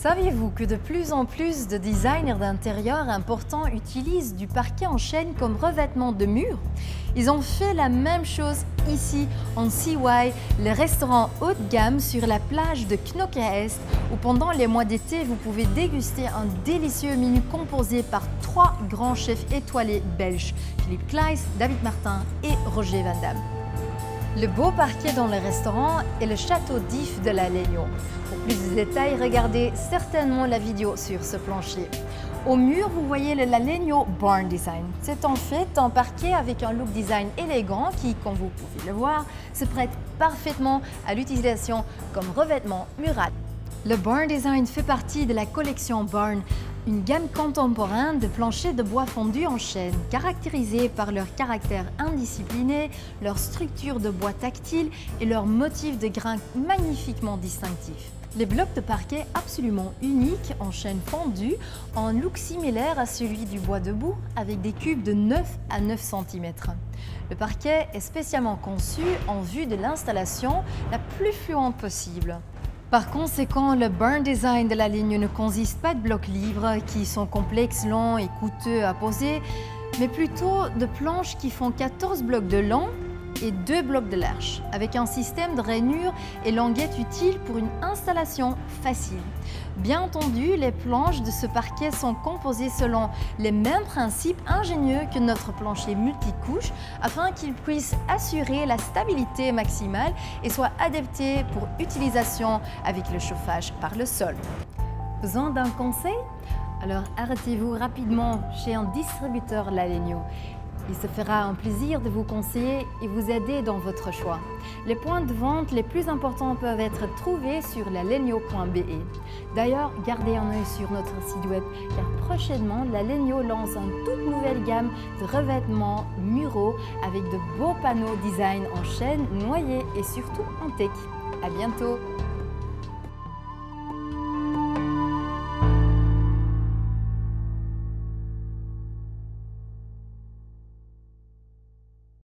Saviez-vous que de plus en plus de designers d'intérieur importants utilisent du parquet en chêne comme revêtement de mur? Ils ont fait la même chose ici en CY, le restaurant haut de gamme sur la plage de Knokke Est, où pendant les mois d'été, vous pouvez déguster un délicieux menu composé par 3 grands chefs étoilés belges, Philippe Claes, David Martin et Roger Van Damme. Le beau parquet dans le restaurant est le château d'If de la Legno. Pour plus de détails, regardez certainement la vidéo sur ce plancher. Au mur, vous voyez le La Legno Barn Design. C'est en fait un parquet avec un look design élégant qui, comme vous pouvez le voir, se prête parfaitement à l'utilisation comme revêtement mural. Le Barn Design fait partie de la collection Barn, une gamme contemporaine de planchers de bois fondu en chêne, caractérisés par leur caractère indiscipliné, leur structure de bois tactile et leur motif de grain magnifiquement distinctif. Les blocs de parquet absolument uniques en chêne fondu ont un look similaire à celui du bois debout avec des cubes de 9 à 9 cm. Le parquet est spécialement conçu en vue de l'installation la plus fluente possible. Par conséquent, le Barn Design de la ligne ne consiste pas de blocs libres qui sont complexes, longs et coûteux à poser, mais plutôt de planches qui font 14 blocs de long et 2 blocs de large, avec un système de rainure et languettes utiles pour une installation facile. Bien entendu, les planches de ce parquet sont composées selon les mêmes principes ingénieux que notre plancher multicouche afin qu'il puisse assurer la stabilité maximale et soit adapté pour utilisation avec le chauffage par le sol. Besoin d'un conseil? Alors arrêtez-vous rapidement chez un distributeur La Legno. Il se fera un plaisir de vous conseiller et vous aider dans votre choix. Les points de vente les plus importants peuvent être trouvés sur lalegno.be. D'ailleurs, gardez un œil sur notre site web car prochainement, La Legno lance une toute nouvelle gamme de revêtements muraux avec de beaux panneaux design en chêne noyé et surtout en teak. À bientôt!